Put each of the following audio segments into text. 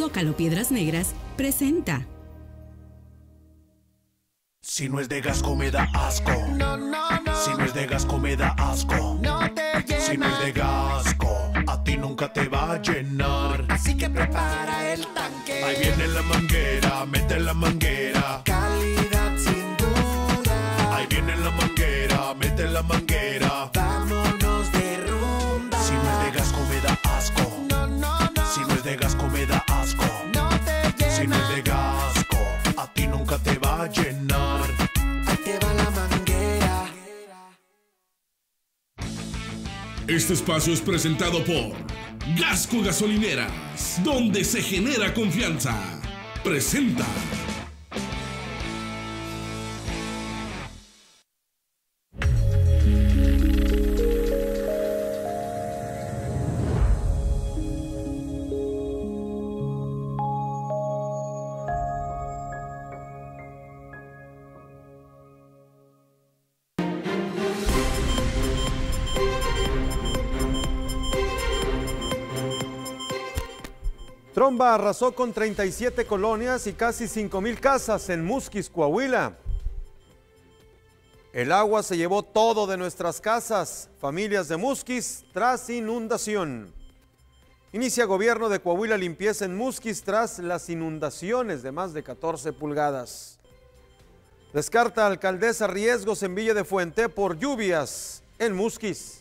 Zócalo Piedras Negras presenta. Si no es de Gasco me da asco. No, no, no. Si no es de Gasco me da asco. No te llena. Si no es de Gasco, a ti nunca te va a llenar. Así que prepara el tanque. Ahí viene la manguera, mete la manguera. Calidad sin duda. Ahí viene la manguera, mete la manguera. Vámonos de rumba. Si no es de Gasco me da asco. No, no, no. Si no es de Gasco me da asco. No te llena. Si no es de Gasco, a ti nunca te va a llenar. Ahí te va la manguera. Este espacio es presentado por Gasco Gasolineras, donde se genera confianza. Presenta. Tromba arrasó con 37 colonias y casi 5,000 casas en Musquis, Coahuila. El agua se llevó todo de nuestras casas, familias de Musquis, tras inundación. Inicia gobierno de Coahuila limpieza en Musquis tras las inundaciones de más de 14 pulgadas. Descarta alcaldesa riesgos en Villa de Fuente por lluvias en Musquis.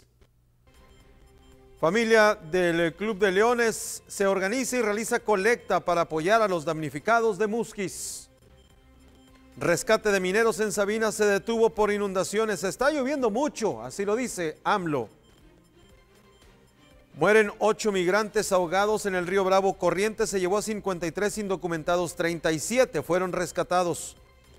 Familia del Club de Leones se organiza y realiza colecta para apoyar a los damnificados de Musquis. Rescate de mineros en Sabina se detuvo por inundaciones. Está lloviendo mucho, así lo dice AMLO. Mueren 8 migrantes ahogados en el río Bravo. Corrientes se llevó a 53 indocumentados, 37 fueron rescatados.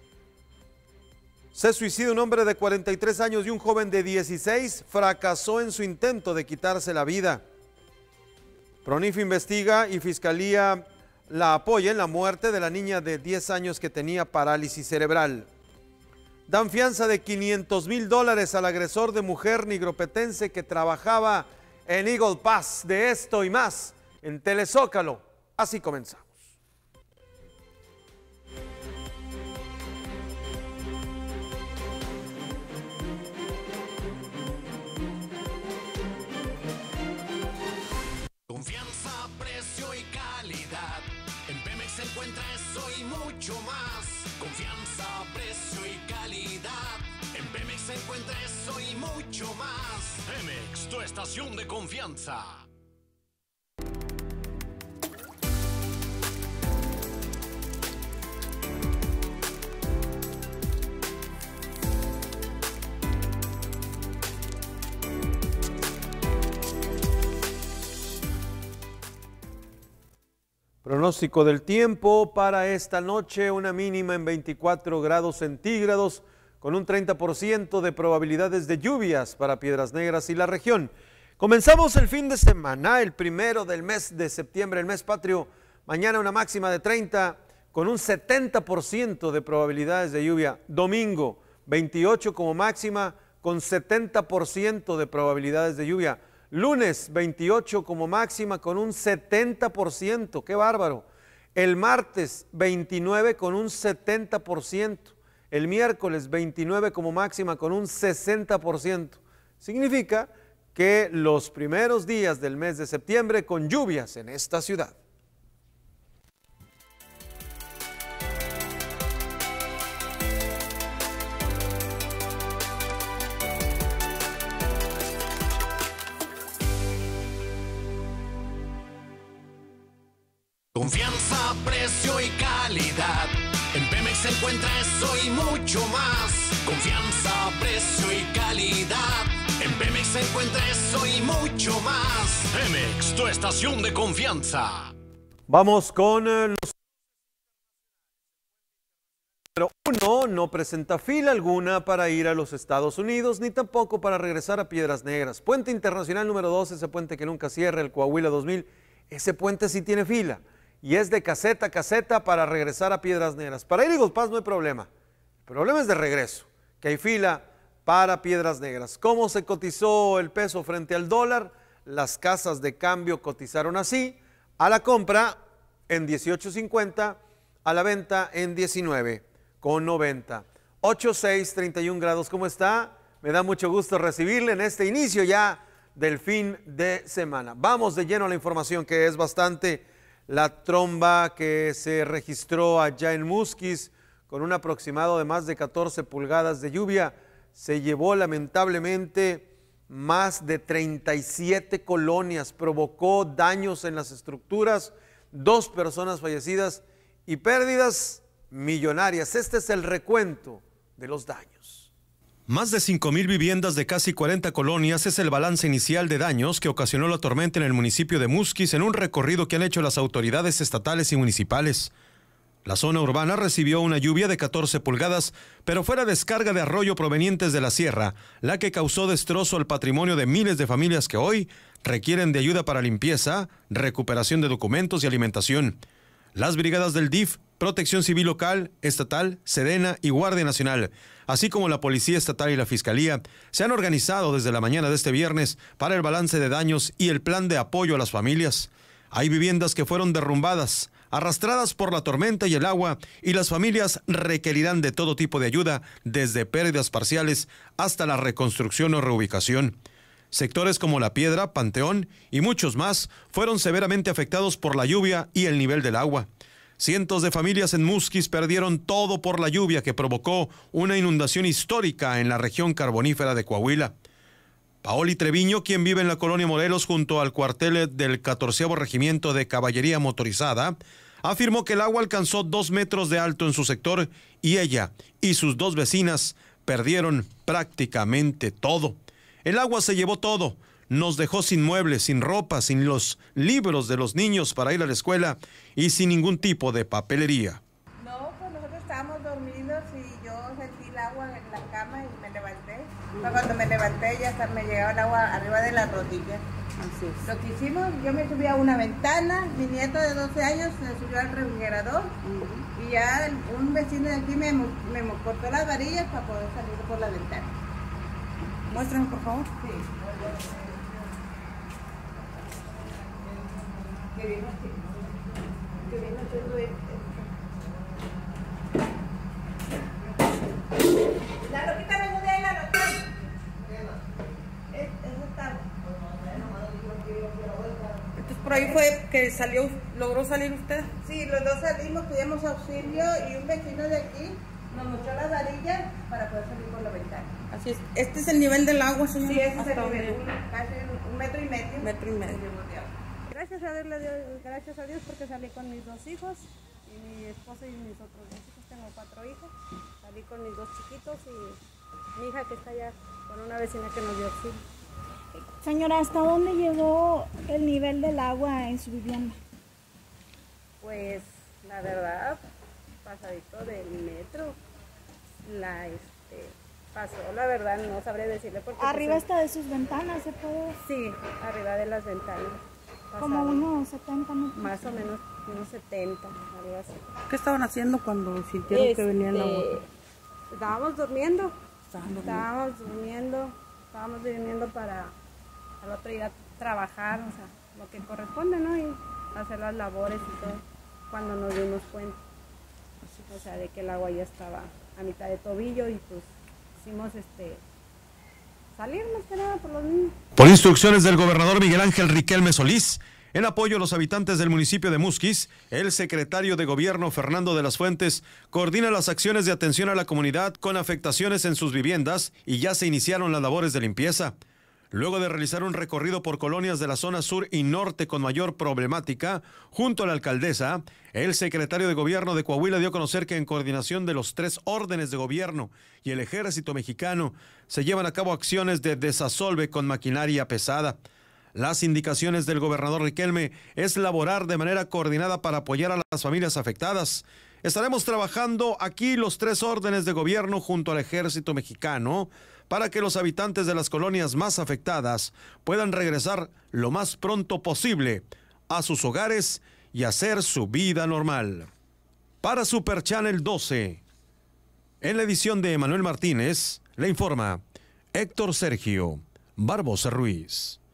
Se suicida un hombre de 43 años y un joven de 16 fracasó en su intento de quitarse la vida. PRONIF investiga y Fiscalía la apoya en la muerte de la niña de 10 años que tenía parálisis cerebral. Dan fianza de $500,000 al agresor de mujer nigropetense que trabajaba en Eagle Pass. De esto y más en Telezócalo. Así comenzamos. Confianza, precio y calidad. En Pemex se encuentra eso y mucho más. Confianza, precio y calidad. En Pemex se encuentra eso y mucho más. Pemex, tu estación de confianza. Pronóstico del tiempo para esta noche, una mínima en 24 grados centígrados con un 30% de probabilidades de lluvias para Piedras Negras y la región. Comenzamos el fin de semana, el primero del mes de septiembre, el mes patrio. Mañana una máxima de 30 con un 70% de probabilidades de lluvia. Domingo 28 como máxima con 70% de probabilidades de lluvia. Lunes 28 como máxima con un 70%, qué bárbaro. El martes 29 con un 70%. El miércoles 29 como máxima con un 60%. Significa que los primeros días del mes de septiembre con lluvias en esta ciudad. Confianza, precio y calidad. En Pemex se encuentra eso y mucho más. Confianza, precio y calidad. En Pemex se encuentra eso y mucho más. Pemex, tu estación de confianza. Vamos con los... Pero uno no presenta fila alguna para ir a los Estados Unidos, ni tampoco para regresar a Piedras Negras. Puente Internacional número 2, ese puente que nunca cierra, el Coahuila 2000, ese puente sí tiene fila. Y es de caseta a caseta para regresar a Piedras Negras. Para ir a Eagle Pass no hay problema. El problema es de regreso, que hay fila para Piedras Negras. ¿Cómo se cotizó el peso frente al dólar? Las casas de cambio cotizaron así. A la compra, en 18.50, a la venta en 19.90. 8.6, 31 grados. ¿Cómo está? Me da mucho gusto recibirle en este inicio ya del fin de semana. Vamos de lleno a la información, que es bastante. La tromba que se registró allá en Musquis con un aproximado de más de 14 pulgadas de lluvia se llevó lamentablemente más de 37 colonias, provocó daños en las estructuras, 2 personas fallecidas y pérdidas millonarias. Este es el recuento de los daños. Más de 5,000 viviendas de casi 40 colonias es el balance inicial de daños que ocasionó la tormenta en el municipio de Musquis en un recorrido que han hecho las autoridades estatales y municipales. La zona urbana recibió una lluvia de 14 pulgadas, pero fue la descarga de arroyo provenientes de la sierra la que causó destrozo al patrimonio de miles de familias que hoy requieren de ayuda para limpieza, recuperación de documentos y alimentación. Las brigadas del DIF, Protección Civil Local, Estatal, Sedena y Guardia Nacional, así como la Policía Estatal y la Fiscalía, se han organizado desde la mañana de este viernes para el balance de daños y el plan de apoyo a las familias. Hay viviendas que fueron derrumbadas, arrastradas por la tormenta y el agua, y las familias requerirán de todo tipo de ayuda, desde pérdidas parciales hasta la reconstrucción o reubicación. Sectores como La Piedra, Panteón y muchos más fueron severamente afectados por la lluvia y el nivel del agua. Cientos de familias en Musquis perdieron todo por la lluvia que provocó una inundación histórica en la región carbonífera de Coahuila. Paoli Treviño, quien vive en la colonia Morelos junto al cuartel del 14º Regimiento de Caballería Motorizada, afirmó que el agua alcanzó 2 metros de alto en su sector y ella y sus 2 vecinas perdieron prácticamente todo. El agua se llevó todo, nos dejó sin muebles, sin ropa, sin los libros de los niños para ir a la escuela y sin ningún tipo de papelería. No, pues nosotros estábamos dormidos y yo sentí el agua en la cama y me levanté. Cuando me levanté ya hasta me llegaba el agua arriba de las rodillas. Así es. Lo que hicimos, yo me subí a una ventana, mi nieto de 12 años se subió al refrigerador y ya un vecino de aquí me cortó las varillas para poder salir por la ventana. Muéstrame, por favor. Sí. Qué bien, qué bien haciendo esto. La loquita no de ahí, la loquita. Eso está. Entonces por ahí fue que salió, logró salir usted. Sí, los dos salimos, pedimos auxilio y un vecino de aquí nos mostró las varillas para poder salir por la ventana. Así es. ¿Este es el nivel del agua, señor? Sí, ese es el Hasta nivel, casi 1,5 metros. Metro y medio. Gracias a Dios porque salí con mis 2 hijos y mi esposo y mis otros 2 hijos. Tengo 4 hijos. Salí con mis 2 chiquitos y mi hija que está allá con una vecina que nos dio auxilio. Señora, ¿hasta dónde llegó el nivel del agua en su vivienda? Pues la verdad, pasadito del metro. Pasó, la verdad no sabré decirle porque... Arriba está de sus ventanas, ¿se puede ver? Sí, arriba de las ventanas. Como unos 70 metros. Más o menos unos 70, algo así. ¿Qué estaban haciendo cuando sintieron que venía el agua? Estábamos durmiendo. Estábamos durmiendo para al otro ir a trabajar, o sea, lo que corresponde, ¿no? Y hacer las labores y todo, cuando nos dimos cuenta. O sea, de que el agua ya estaba a mitad de tobillo y pues hicimos salir más que nada por los niños. Por instrucciones del gobernador Miguel Ángel Riquelme Solís, en apoyo a los habitantes del municipio de Musquis, el secretario de Gobierno Fernando de las Fuentes coordina las acciones de atención a la comunidad con afectaciones en sus viviendas y ya se iniciaron las labores de limpieza. Luego de realizar un recorrido por colonias de la zona sur y norte con mayor problemática, junto a la alcaldesa, el secretario de Gobierno de Coahuila dio a conocer que en coordinación de los 3 órdenes de gobierno y el Ejército Mexicano se llevan a cabo acciones de desasolve con maquinaria pesada. Las indicaciones del gobernador Riquelme es laborar de manera coordinada para apoyar a las familias afectadas. Estaremos trabajando aquí los 3 órdenes de gobierno junto al Ejército Mexicano para que los habitantes de las colonias más afectadas puedan regresar lo más pronto posible a sus hogares y hacer su vida normal. Para Super Channel 12, en la edición de Emanuel Martínez, le informa Héctor Sergio Barbosa Ruiz.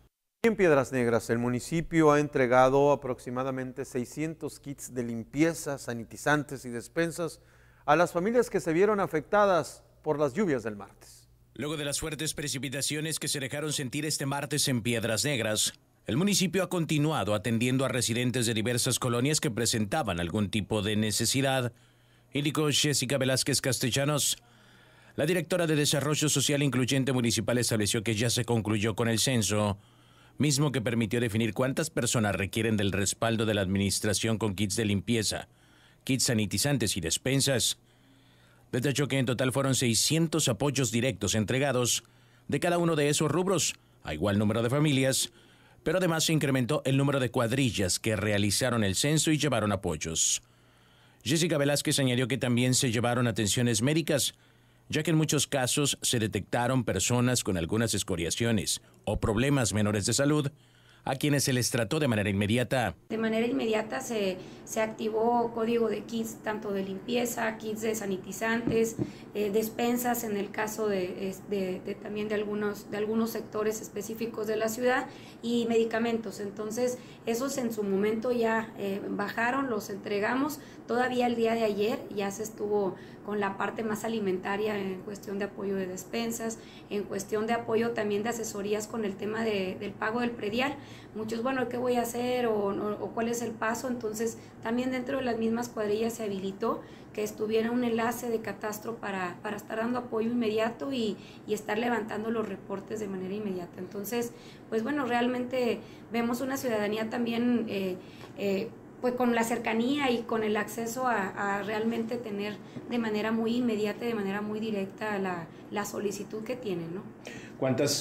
En Piedras Negras, el municipio ha entregado aproximadamente 600 kits de limpieza, sanitizantes y despensas a las familias que se vieron afectadas por las lluvias del martes. Luego de las fuertes precipitaciones que se dejaron sentir este martes en Piedras Negras, el municipio ha continuado atendiendo a residentes de diversas colonias que presentaban algún tipo de necesidad, indicó Jessica Velázquez Castellanos. La directora de Desarrollo Social Incluyente Municipal estableció que ya se concluyó con el censo, mismo que permitió definir cuántas personas requieren del respaldo de la administración con kits de limpieza, kits sanitizantes y despensas. Detalló que en total fueron 600 apoyos directos entregados de cada uno de esos rubros, a igual número de familias, pero además se incrementó el número de cuadrillas que realizaron el censo y llevaron apoyos. Jessica Velázquez añadió que también se llevaron atenciones médicas, ya que en muchos casos se detectaron personas con algunas escoriaciones o problemas menores de salud, a quienes se les trató de manera inmediata. De manera inmediata se activó código de kits, tanto de limpieza, kits de sanitizantes, despensas en el caso también de algunos sectores específicos de la ciudad y medicamentos. Entonces, esos en su momento ya bajaron, los entregamos. Todavía el día de ayer ya se estuvo con la parte más alimentaria en cuestión de apoyo de despensas, en cuestión de apoyo también de asesorías con el tema del pago del predial. Muchos, bueno, ¿qué voy a hacer? O ¿cuál es el paso? Entonces, también dentro de las mismas cuadrillas se habilitó que estuviera un enlace de catastro para estar dando apoyo inmediato y estar levantando los reportes de manera inmediata. Entonces, pues bueno, realmente vemos una ciudadanía también pues con la cercanía y con el acceso a realmente tener de manera muy inmediata, de manera muy directa la solicitud que tienen, ¿no? ¿Cuántos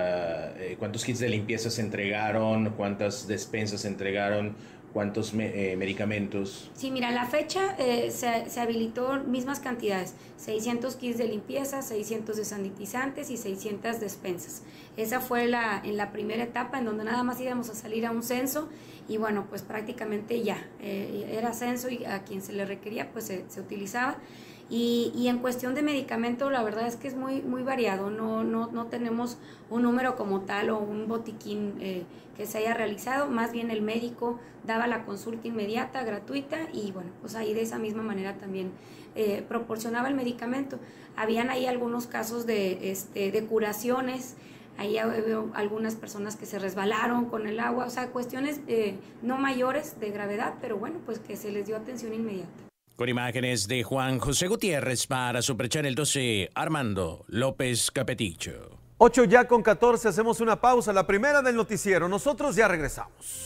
kits de limpieza se entregaron? ¿Cuántas despensas se entregaron? ¿Cuántos medicamentos? Sí, mira, a la fecha se habilitó mismas cantidades, 600 kits de limpieza, 600 de sanitizantes y 600 despensas. Esa fue en la primera etapa en donde nada más íbamos a salir a un censo y bueno, pues prácticamente ya era censo y a quien se le requería pues se utilizaba. Y en cuestión de medicamento, la verdad es que es muy, muy variado, no tenemos un número como tal o un botiquín que se haya realizado, más bien el médico daba la consulta inmediata, gratuita y bueno, pues ahí de esa misma manera también proporcionaba el medicamento. Habían ahí algunos casos de curaciones, ahí hubo algunas personas que se resbalaron con el agua, o sea, cuestiones no mayores de gravedad, pero bueno, pues que se les dio atención inmediata. Con imágenes de Juan José Gutiérrez para Super Channel 12, Armando López Capeticho. 8 ya con 14, hacemos una pausa, la primera del noticiero. Nosotros ya regresamos.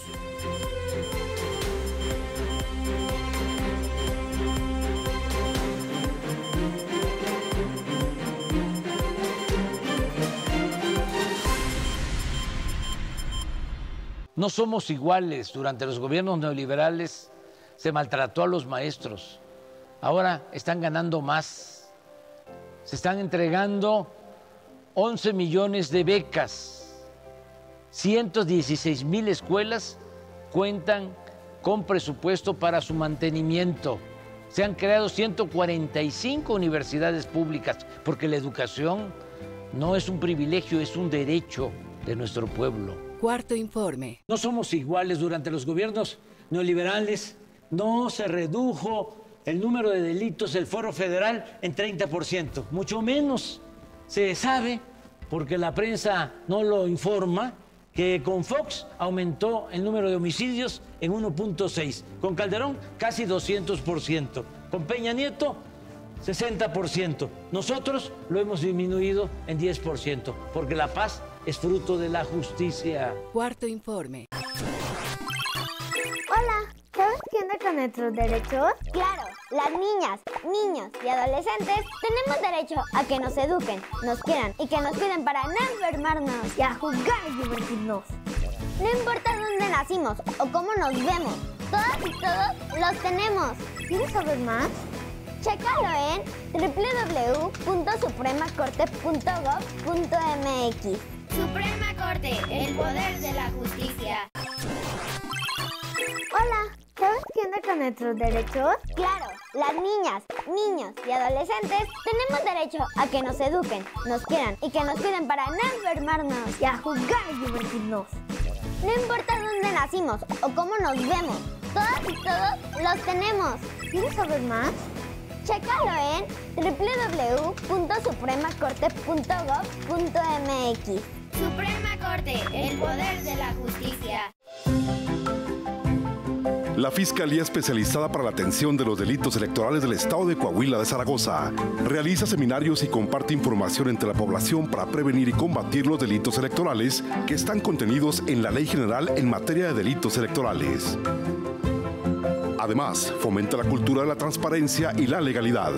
No somos iguales. Durante los gobiernos neoliberales se maltrató a los maestros. Ahora están ganando más. Se están entregando 11 millones de becas. 116,000 escuelas cuentan con presupuesto para su mantenimiento. Se han creado 145 universidades públicas, porque la educación no es un privilegio, es un derecho de nuestro pueblo. Cuarto informe. No somos iguales. Durante los gobiernos neoliberales no se redujo el número de delitos del Fuero Federal en 30%, mucho menos se sabe, porque la prensa no lo informa, que con Fox aumentó el número de homicidios en 1.6, con Calderón casi 200%, con Peña Nieto 60%. Nosotros lo hemos disminuido en 10%, porque la paz es fruto de la justicia. Cuarto informe. Hola, ¿sabes qué onda con nuestros derechos? Claro, las niñas, niños y adolescentes tenemos derecho a que nos eduquen, nos quieran y que nos cuiden para no enfermarnos y a jugar y divertirnos. No importa dónde nacimos o cómo nos vemos, todas y todos los tenemos. ¿Quieres saber más? Chécalo en www.supremacorte.gov.mx. Suprema Corte, el poder de la justicia. Hola, ¿sabes qué onda con nuestros derechos? Claro, las niñas, niños y adolescentes tenemos derecho a que nos eduquen, nos quieran y que nos cuiden para no enfermarnos y a jugar y divertirnos. No importa dónde nacimos o cómo nos vemos, todas y todos los tenemos. ¿Quieres saber más? Chécalo en www.supremacorte.gov.mx. Suprema Corte, el poder de la justicia. La Fiscalía Especializada para la Atención de los Delitos Electorales del Estado de Coahuila de Zaragoza realiza seminarios y comparte información entre la población para prevenir y combatir los delitos electorales que están contenidos en la Ley General en materia de delitos electorales. Además, fomenta la cultura de la transparencia y la legalidad.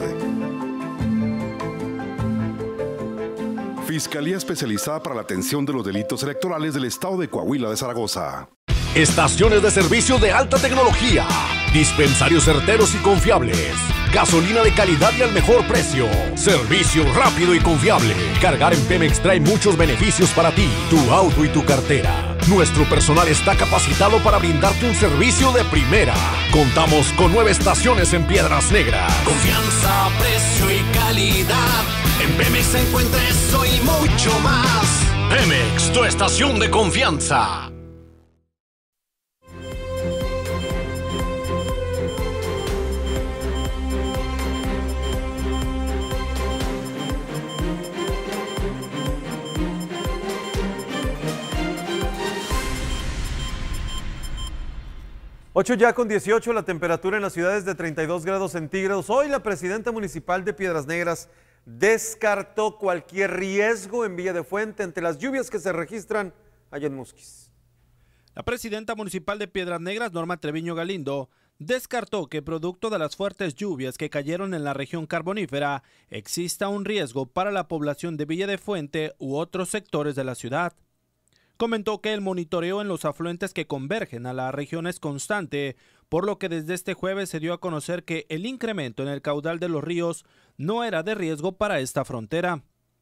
Fiscalía Especializada para la Atención de los Delitos Electorales del Estado de Coahuila de Zaragoza. Estaciones de servicio de alta tecnología, dispensarios certeros y confiables, gasolina de calidad y al mejor precio, servicio rápido y confiable. Cargar en Pemex trae muchos beneficios para ti, tu auto y tu cartera. Nuestro personal está capacitado para brindarte un servicio de primera. Contamos con 9 estaciones en Piedras Negras. Confianza, precio y calidad. En Pemex se encuentra eso y mucho más. Pemex, tu estación de confianza. Ocho ya con 18, la temperatura en las ciudades de 32 grados centígrados. Hoy la presidenta municipal de Piedras Negras descartó cualquier riesgo en Villa de Fuente ante las lluvias que se registran allá en Musquis. La presidenta municipal de Piedras Negras, Norma Treviño Galindo, descartó que producto de las fuertes lluvias que cayeron en la región carbonífera exista un riesgo para la población de Villa de Fuente u otros sectores de la ciudad. Comentó que el monitoreo en los afluentes que convergen a la región es constante, por lo que desde este jueves se dio a conocer que el incremento en el caudal de los ríos no era de riesgo para esta frontera.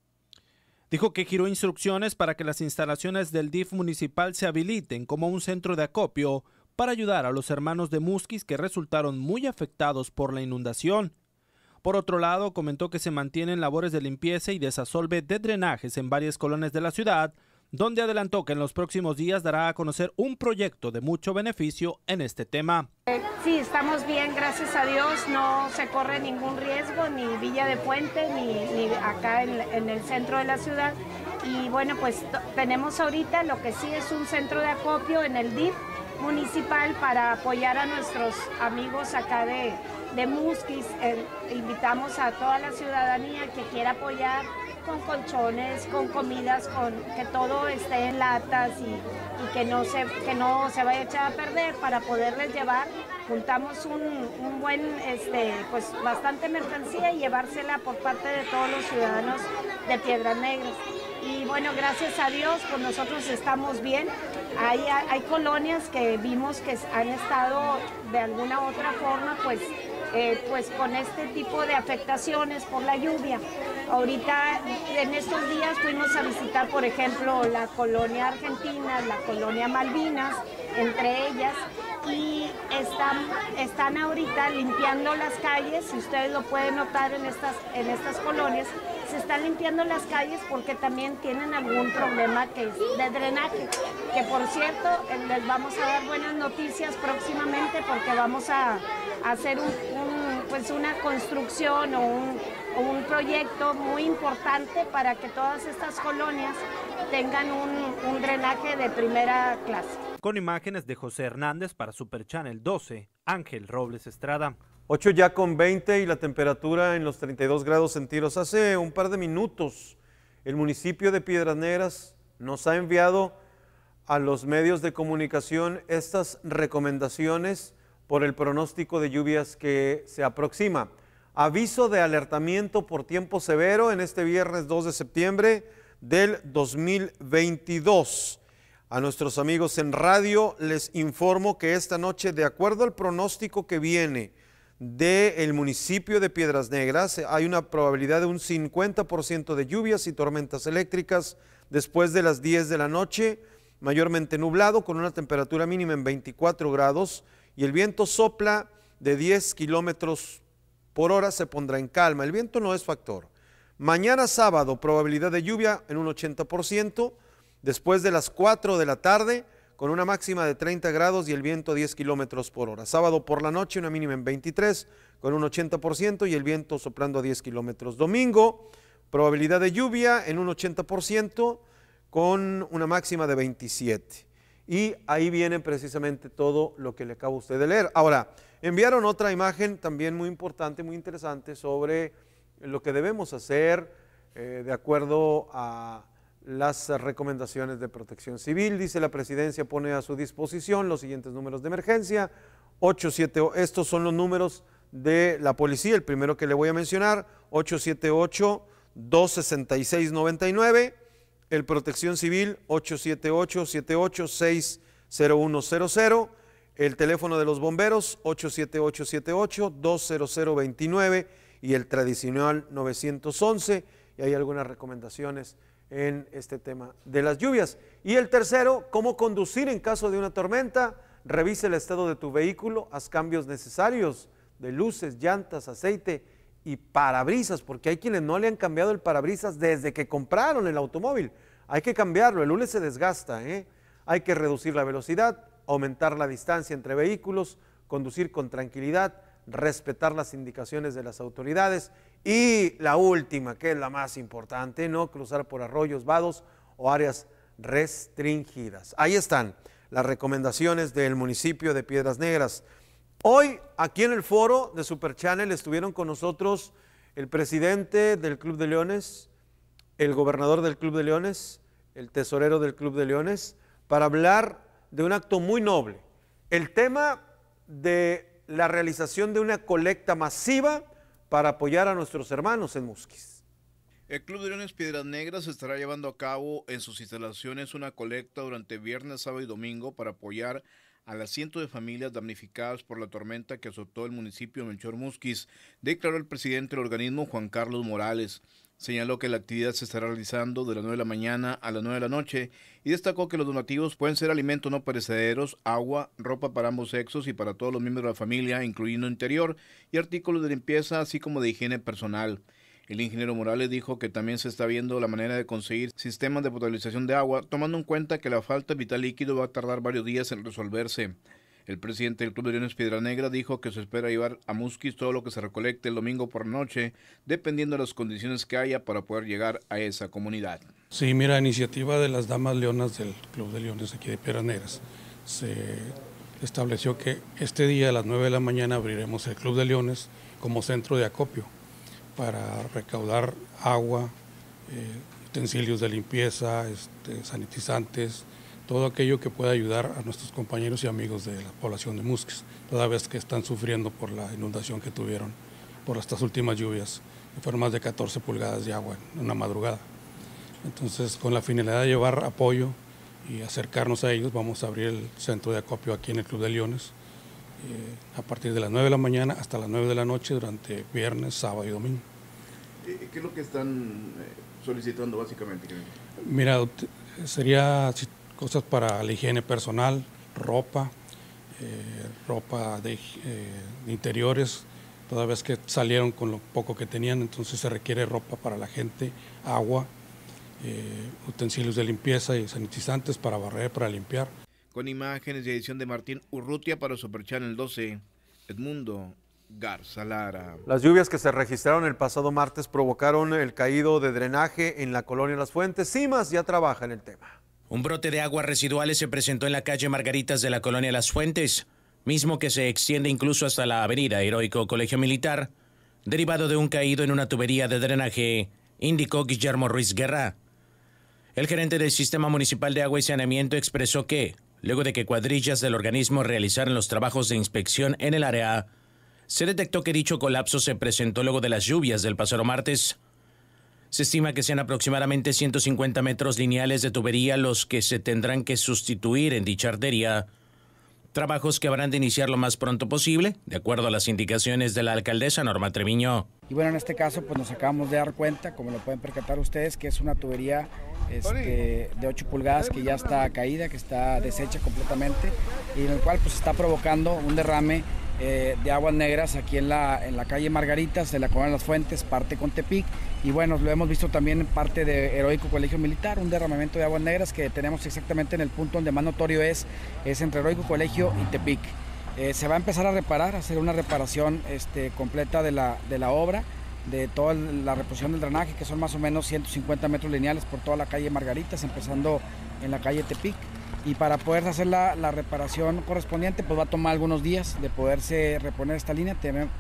Dijo que giró instrucciones para que las instalaciones del DIF municipal se habiliten como un centro de acopio para ayudar a los hermanos de Musquis que resultaron muy afectados por la inundación. Por otro lado, comentó que se mantienen labores de limpieza y desasolve de drenajes en varias colonias de la ciudad, donde adelantó que en los próximos días dará a conocer un proyecto de mucho beneficio en este tema. Sí, estamos bien, gracias a Dios, no se corre ningún riesgo, ni Villa de Fuente, ni acá en el centro de la ciudad. Y bueno, pues tenemos ahorita lo que sí es un centro de acopio en el DIF municipal para apoyar a nuestros amigos acá de Musquis. Invitamos a toda la ciudadanía que quiera apoyar con colchones, con comidas, con que todo esté en latas y que no se vaya a echar a perder para poderles llevar. Juntamos un buen, pues bastante mercancía y llevársela por parte de todos los ciudadanos de Piedras Negras. Y bueno, gracias a Dios, pues nosotros estamos bien. Hay colonias que vimos que han estado de alguna u otra forma, pues con este tipo de afectaciones por la lluvia. Ahorita, en estos días fuimos a visitar, por ejemplo, la colonia Argentina, la colonia Malvinas, entre ellas, y están ahorita limpiando las calles. Si ustedes lo pueden notar en estas colonias, se están limpiando las calles porque también tienen algún problema que es de drenaje, que por cierto les vamos a dar buenas noticias próximamente porque vamos a hacer una construcción o un proyecto muy importante para que todas estas colonias tengan un drenaje de primera clase. Con imágenes de José Hernández para Super Channel 12, Ángel Robles Estrada. 8 ya con 20 y la temperatura en los 32 grados centígrados. Hace un par de minutos el municipio de Piedras Negras nos ha enviado a los medios de comunicación estas recomendaciones por el pronóstico de lluvias que se aproxima. Aviso de alertamiento por tiempo severo en este viernes 2 de septiembre del 2022. A nuestros amigos en radio les informo que esta noche, de acuerdo al pronóstico que viene del municipio de Piedras Negras, hay una probabilidad de un 50% de lluvias y tormentas eléctricas después de las 10 de la noche, mayormente nublado con una temperatura mínima en 24 grados y el viento sopla de 10 kilómetros por hora, se pondrá en calma. El viento no es factor. Mañana sábado, probabilidad de lluvia en un 80%, después de las 4 de la tarde, con una máxima de 30 grados y el viento 10 kilómetros por hora. Sábado por la noche una mínima en 23 con un 80% y el viento soplando a 10 kilómetros. Domingo, probabilidad de lluvia en un 80% con una máxima de 27. Y ahí viene precisamente todo lo que le acabo a usted de leer. Ahora, enviaron otra imagen también muy importante, muy interesante sobre lo que debemos hacer de acuerdo a las recomendaciones de Protección Civil. Dice: la Presidencia pone a su disposición los siguientes números de emergencia. 878, estos son los números de la policía. El primero que le voy a mencionar, 878-266-99. El Protección Civil, 878-78-60100. El teléfono de los bomberos, 878-78-20029. Y el tradicional 911. Y hay algunas recomendaciones en este tema de las lluvias. Y el tercero, cómo conducir en caso de una tormenta. Revise el estado de tu vehículo, haz cambios necesarios de luces, llantas, aceite y parabrisas, porque hay quienes no le han cambiado el parabrisas desde que compraron el automóvil. Hay que cambiarlo, el hule se desgasta, Hay que reducir la velocidad, aumentar la distancia entre vehículos, conducir con tranquilidad, respetar las indicaciones de las autoridades y la última, que es la más importante, no cruzar por arroyos, vados o áreas restringidas. Ahí están las recomendaciones del municipio de Piedras Negras. Hoy, aquí en el foro de Super Channel, estuvieron con nosotros el presidente del Club de Leones, el gobernador del Club de Leones, el tesorero del Club de Leones, para hablar de un acto muy noble, el tema de la realización de una colecta masiva para apoyar a nuestros hermanos en Musquis. El Club de Leones Piedras Negras estará llevando a cabo en sus instalaciones una colecta durante viernes, sábado y domingo para apoyar a las cientos de familias damnificadas por la tormenta que azotó el municipio de Melchor Musquis, declaró el presidente del organismo, Juan Carlos Morales. Señaló que la actividad se estará realizando de las 9 de la mañana a las 9 de la noche y destacó que los donativos pueden ser alimentos no perecederos, agua, ropa para ambos sexos y para todos los miembros de la familia, incluyendo interior y artículos de limpieza, así como de higiene personal. El ingeniero Morales dijo que también se está viendo la manera de conseguir sistemas de potabilización de agua, tomando en cuenta que la falta de vital líquido va a tardar varios días en resolverse. El presidente del Club de Leones Piedras Negras dijo que se espera llevar a Musquis todo lo que se recolecte el domingo por la noche, dependiendo de las condiciones que haya para poder llegar a esa comunidad. Sí, mira, iniciativa de las damas leonas del Club de Leones aquí de Piedras Negras. Se estableció que este día a las 9 de la mañana abriremos el Club de Leones como centro de acopio para recaudar agua, utensilios de limpieza, sanitizantes, todo aquello que pueda ayudar a nuestros compañeros y amigos de la población de Musquis, toda vez que están sufriendo por la inundación que tuvieron por estas últimas lluvias, que fueron más de 14 pulgadas de agua en una madrugada. Entonces, con la finalidad de llevar apoyo y acercarnos a ellos, vamos a abrir el centro de acopio aquí en el Club de Leones, a partir de las 9 de la mañana hasta las 9 de la noche durante viernes, sábado y domingo. ¿Qué es lo que están solicitando básicamente? Mira, sería cosas para la higiene personal, ropa, ropa de interiores, toda vez que salieron con lo poco que tenían, entonces se requiere ropa para la gente, agua, utensilios de limpieza y sanitizantes para barrer, para limpiar. Con imágenes y edición de Martín Urrutia para Super Channel 12, Edmundo Garza Lara. Las lluvias que se registraron el pasado martes provocaron el caído de drenaje en la colonia Las Fuentes. CIMAS ya trabaja en el tema. Un brote de aguas residuales se presentó en la calle Margaritas de la colonia Las Fuentes, mismo que se extiende incluso hasta la avenida Heroico Colegio Militar, derivado de un caído en una tubería de drenaje, indicó Guillermo Ruiz Guerra. El gerente del Sistema Municipal de Agua y Saneamiento expresó que, luego de que cuadrillas del organismo realizaran los trabajos de inspección en el área, se detectó que dicho colapso se presentó luego de las lluvias del pasado martes. Se estima que sean aproximadamente 150 metros lineales de tubería los que se tendrán que sustituir en dicha arteria, trabajos que habrán de iniciar lo más pronto posible, de acuerdo a las indicaciones de la alcaldesa Norma Treviño. Y bueno, en este caso pues nos acabamos de dar cuenta, como lo pueden percatar ustedes, que es una tubería de 8 pulgadas que ya está caída, que está deshecha completamente y en el cual pues está provocando un derrame de Aguas Negras aquí en la calle Margaritas, de la Colonia Las Fuentes, parte con Tepic. Y bueno, lo hemos visto también en parte de Heroico Colegio Militar, un derramamiento de aguas negras que tenemos exactamente en el punto donde más notorio es entre Heroico Colegio y Tepic. Se va a empezar a reparar, a hacer una reparación completa de la obra, de toda la reposición del drenaje, que son más o menos 150 metros lineales por toda la calle Margaritas, empezando en la calle Tepic. Y para poder hacer la reparación correspondiente, pues va a tomar algunos días de poderse reponer esta línea.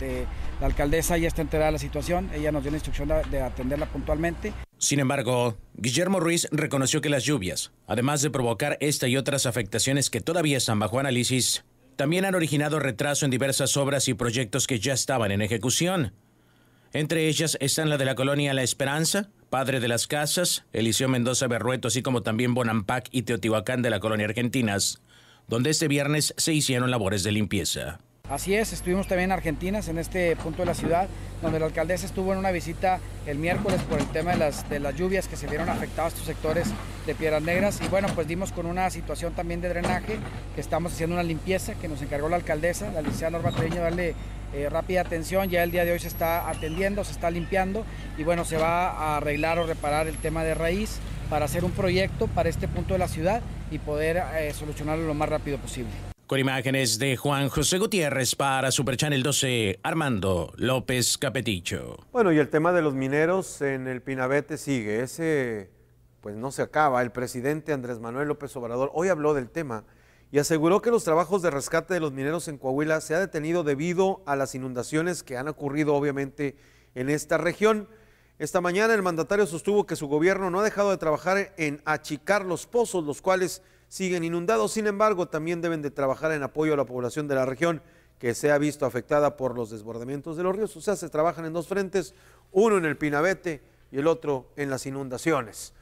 La alcaldesa ya está enterada de la situación, ella nos dio la instrucción de atenderla puntualmente. Sin embargo, Guillermo Ruiz reconoció que las lluvias, además de provocar esta y otras afectaciones que todavía están bajo análisis, también han originado retraso en diversas obras y proyectos que ya estaban en ejecución. Entre ellas están la de la colonia La Esperanza, Padre de las Casas, Eliseo Mendoza Berrueto, así como también Bonampak y Teotihuacán de la colonia Argentinas, donde este viernes se hicieron labores de limpieza. Así es, estuvimos también en Argentinas, en este punto de la ciudad, donde la alcaldesa estuvo en una visita el miércoles por el tema de las lluvias que se vieron afectados estos sectores de Piedras Negras. Y bueno, pues dimos con una situación también de drenaje, que estamos haciendo una limpieza que nos encargó la alcaldesa, la licenciada Norma Treviño, darle rápida atención. Ya el día de hoy se está atendiendo, se está limpiando y bueno, se va a arreglar o reparar el tema de raíz para hacer un proyecto para este punto de la ciudad y poder solucionarlo lo más rápido posible. Con imágenes de Juan José Gutiérrez para Super Channel 12, Armando López Capeticho. Bueno, y el tema de los mineros en el Pinabete sigue, ese pues no se acaba. El presidente Andrés Manuel López Obrador hoy habló del tema y aseguró que los trabajos de rescate de los mineros en Coahuila se ha detenido debido a las inundaciones que han ocurrido obviamente en esta región. Esta mañana el mandatario sostuvo que su gobierno no ha dejado de trabajar en achicar los pozos, los cuales siguen inundados. Sin embargo, también deben de trabajar en apoyo a la población de la región que se ha visto afectada por los desbordamientos de los ríos. O sea, se trabajan en dos frentes, uno en el Pinabete y el otro en las inundaciones.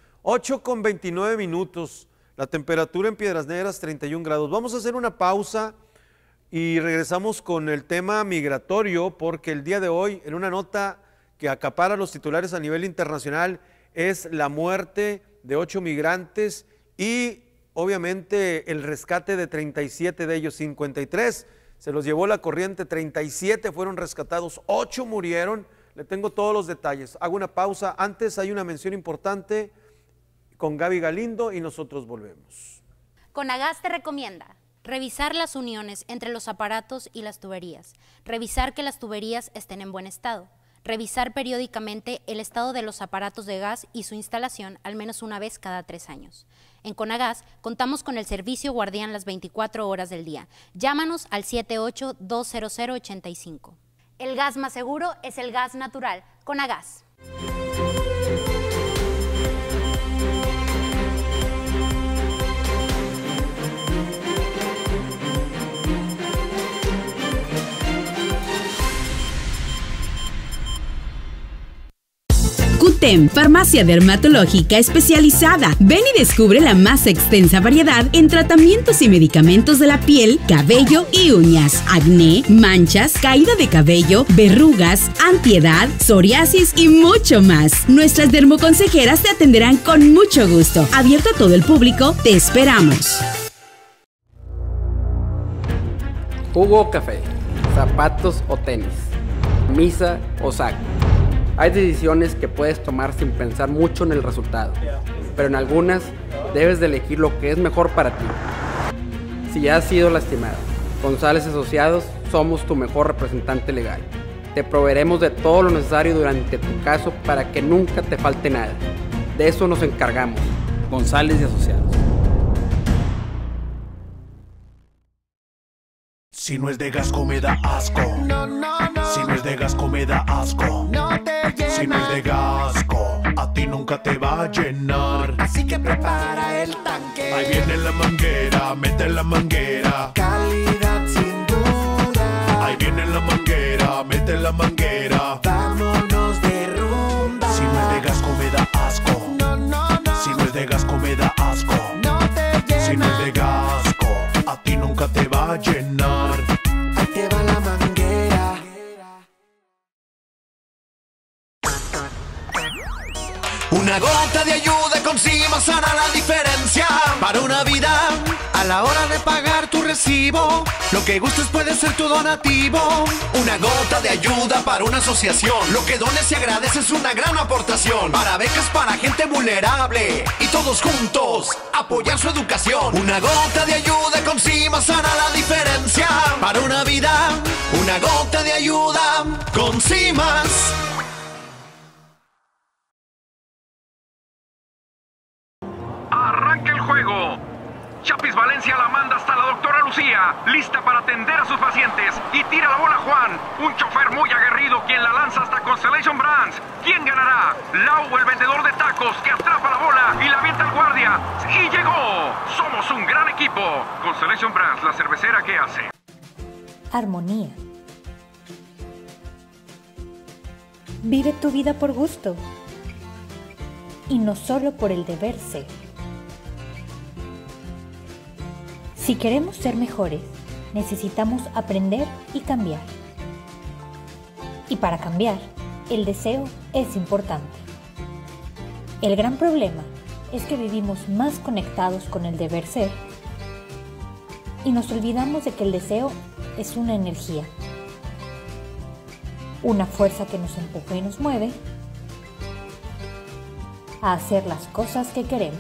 8:29. La temperatura en Piedras Negras, 31 grados. Vamos a hacer una pausa y regresamos con el tema migratorio, porque el día de hoy, en una nota que acapara a los titulares a nivel internacional, es la muerte de 8 migrantes y obviamente el rescate de 37 de ellos. 53 se los llevó la corriente, 37 fueron rescatados, 8 murieron. Le tengo todos los detalles. Hago una pausa. Antes hay una mención importante con Gaby Galindo y nosotros volvemos. Conagas te recomienda revisar las uniones entre los aparatos y las tuberías, revisar que las tuberías estén en buen estado, revisar periódicamente el estado de los aparatos de gas y su instalación al menos una vez cada 3 años. En Conagas contamos con el servicio guardián las 24 horas del día. Llámanos al 78-200-85. El gas más seguro es el gas natural. Conagas. Cutem, farmacia dermatológica especializada. Ven y descubre la más extensa variedad en tratamientos y medicamentos de la piel, cabello y uñas, acné, manchas, caída de cabello, verrugas, antiedad, psoriasis y mucho más. Nuestras dermoconsejeras te atenderán con mucho gusto. Abierto a todo el público, te esperamos. Jugo o café, zapatos o tenis, camisa o saco. Hay decisiones que puedes tomar sin pensar mucho en el resultado, pero en algunas debes de elegir lo que es mejor para ti. Si has sido lastimado, González Asociados somos tu mejor representante legal. Te proveeremos de todo lo necesario durante tu caso para que nunca te falte nada. De eso nos encargamos. González y Asociados. Si no es de Gasco me da asco. No, no, no. Si no es de Gasco me da asco. No te llena. Si no es de Gasco, a ti nunca te va a llenar. Así que prepara el tanque. Ahí viene la manguera, mete la manguera. Calidad sin duda. Ahí viene la manguera, mete la manguera. Vámonos de rumba. Si no es de Gasco me da asco. No, no, no. Si no es de Gasco me da asco. No te llena. Si no es de Gasco, a ti nunca te va a llenar. Ahí te va la manguera. Una gota de ayuda con Simas hará la diferencia para una vida a la hora de pagar tu progresivo. Lo que gustes puede ser tu donativo. Una gota de ayuda para una asociación. Lo que dones y agradeces es una gran aportación. Para becas para gente vulnerable. Y todos juntos apoyar su educación. Una gota de ayuda con CIMAS hará la diferencia. Para una vida, una gota de ayuda con CIMAS. ¡Arranca el juego! Chapis Valencia la manda hasta la doctora Lucía, lista para atender a sus pacientes. Y tira la bola Juan, un chofer muy aguerrido quien la lanza hasta Constellation Brands. ¿Quién ganará? Lau, el vendedor de tacos que atrapa la bola y la avienta al guardia. ¡Y llegó! Somos un gran equipo. Constellation Brands, la cervecera que hace. Armonía. Vive tu vida por gusto y no solo por el deber ser. Si queremos ser mejores, necesitamos aprender y cambiar. Y para cambiar, el deseo es importante. El gran problema es que vivimos más conectados con el deber ser y nos olvidamos de que el deseo es una energía, una fuerza que nos empuja y nos mueve a hacer las cosas que queremos.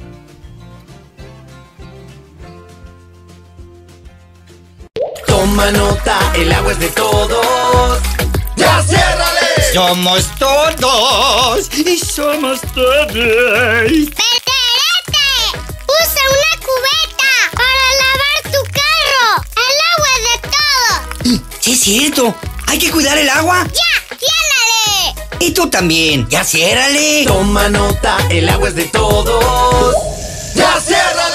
Toma nota, el agua es de todos. ¡Ya ciérrale! Somos todos y somos todos. ¡Perterete! ¡Usa una cubeta para lavar tu carro! ¡El agua es de todos! Sí, es cierto. Hay que cuidar el agua. ¡Ya! ¡Ciérrale! Y tú también. ¡Ya ciérrale! Toma nota, el agua es de todos. ¡Ya ciérrale!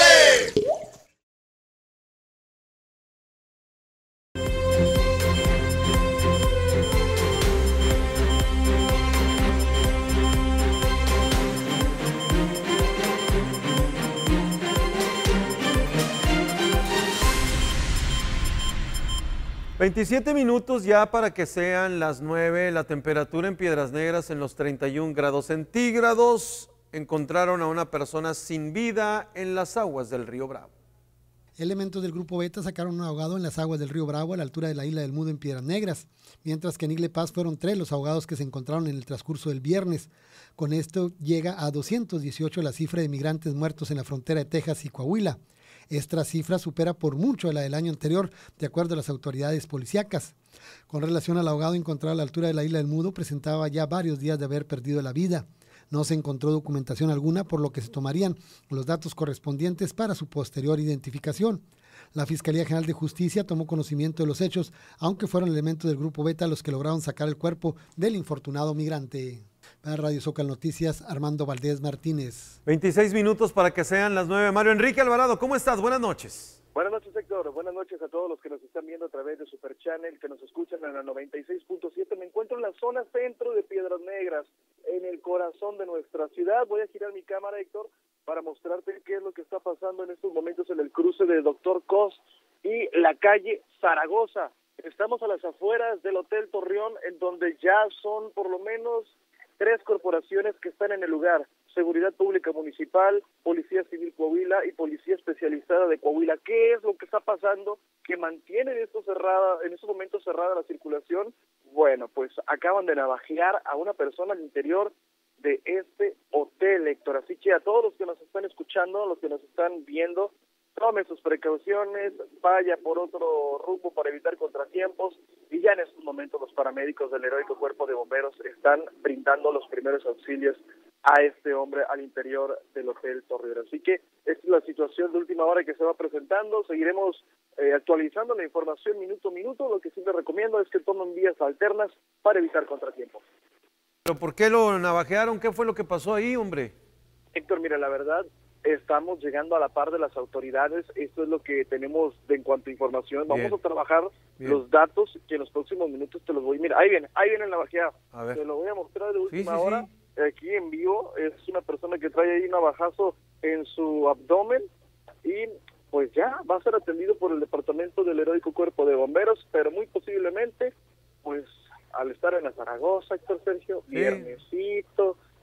...27 minutos ya para que sean las 9... ...la temperatura en Piedras Negras en los 31 grados centígrados... ...encontraron a una persona sin vida en las aguas del río Bravo. Elementos del Grupo Beta sacaron un ahogado en las aguas del río Bravo a la altura de la isla del Mudo en Piedras Negras, mientras que en Igle Paz fueron 3 los ahogados que se encontraron en el transcurso del viernes. Con esto llega a 218 la cifra de migrantes muertos en la frontera de Texas y Coahuila. Esta cifra supera por mucho la del año anterior, de acuerdo a las autoridades policíacas. Con relación al ahogado encontrado a la altura de la isla del Mudo, presentaba ya varios días de haber perdido la vida. No se encontró documentación alguna, por lo que se tomarían los datos correspondientes para su posterior identificación. La Fiscalía General de Justicia tomó conocimiento de los hechos, aunque fueron elementos del Grupo Beta los que lograron sacar el cuerpo del infortunado migrante. Para Radio Zócal Noticias, Armando Valdés Martínez. 26 minutos para que sean las 9. Mario Enrique Alvarado, ¿cómo estás? Buenas noches. Buenas noches, Héctor. Buenas noches a todos los que nos están viendo a través de Super Channel, que nos escuchan en la 96.7. Me encuentro en la zona centro de Piedras Negras, en el corazón de nuestra ciudad. Voy a girar mi cámara, Héctor, para mostrarte qué es lo que está pasando en estos momentos en el cruce de Dr. Cos y la calle Zaragoza. Estamos a las afueras del Hotel Torreón, en donde ya son por lo menos 3 corporaciones que están en el lugar: Seguridad Pública Municipal, Policía Civil Coahuila y Policía Especializada de Coahuila. ¿Qué es lo que está pasando que mantiene en estos momentos cerrada la circulación? Bueno, pues acaban de navajear a una persona al interior de este hotel, Héctor. Así que a todos los que nos están escuchando, los que nos están viendo, tome sus precauciones, vaya por otro rumbo para evitar contratiempos, y ya en estos momentos los paramédicos del heroico Cuerpo de Bomberos están brindando los primeros auxilios a este hombre al interior del Hotel Torreón. Así que esta es la situación de última hora que se va presentando. Seguiremos actualizando la información minuto a minuto. Lo que sí les recomiendo es que tomen vías alternas para evitar contratiempos. ¿Pero por qué lo navajearon? ¿Qué fue lo que pasó ahí, hombre? Héctor, mira, la verdad, estamos llegando a la par de las autoridades. Esto es lo que tenemos en cuanto a información. Vamos a trabajar los datos que en los próximos minutos te los voy. Mira, ahí viene el navajeado. Te lo voy a mostrar de última hora. Aquí en vivo. Es una persona que trae ahí un navajazo en su abdomen y pues ya va a ser atendido por el departamento del heroico Cuerpo de Bomberos, pero muy posiblemente, pues al estar en la Zaragoza, Héctor Sergio, viernesito,